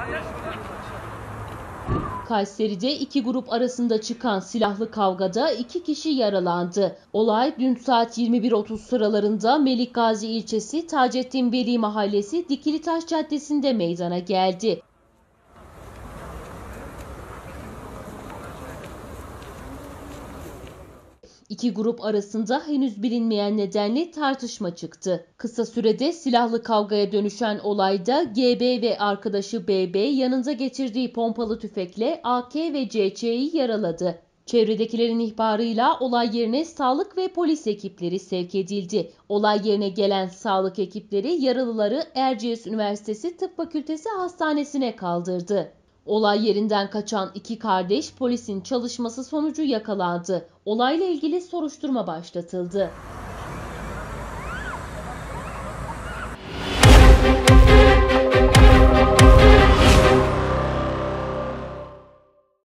Kayseri'de iki grup arasında çıkan silahlı kavgada 2 kişi yaralandı. Olay dün saat 21:30 sıralarında Melikgazi ilçesi Taceddin Veli Mahallesi Dikilitaş Caddesi'nde meydana geldi. İki grup arasında henüz bilinmeyen nedenle tartışma çıktı. Kısa sürede silahlı kavgaya dönüşen olayda GB ve arkadaşı BB yanında getirdiği pompalı tüfekle AK ve CC'yi yaraladı. Çevredekilerin ihbarıyla olay yerine sağlık ve polis ekipleri sevk edildi. Olay yerine gelen sağlık ekipleri yaralıları Erciyes Üniversitesi Tıp Fakültesi Hastanesi'ne kaldırdı. Olay yerinden kaçan iki kardeş polisin çalışması sonucu yakalandı. Olayla ilgili soruşturma başlatıldı.